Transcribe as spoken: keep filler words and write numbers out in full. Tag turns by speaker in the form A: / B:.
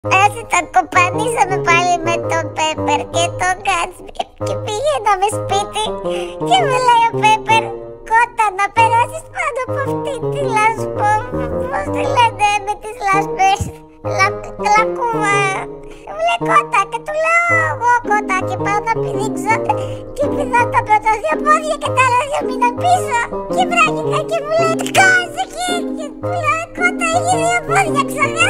A: Έτσι τα κοπανίσαμε πάλι με τον Πέπερ και τον Γκάτσμπι και πηγαίναμε σπίτι και μου λέει ο Πέπερ, Κότα, να περάσεις πάνω από αυτή τη λάσπο, πώς τη λένε με τις λάσπες, λακκούβα. Μου λέει Κότα και του λέω εγώ Κότα και πάω να πηδήξω και πηδάω τα πρώτα δύο πόδια και τα άλλα δύο μείναν πίσω και βράγηκα και μου λέει κάτσε εκεί και του λέω Κότα έχει δύο πόδια ξανά.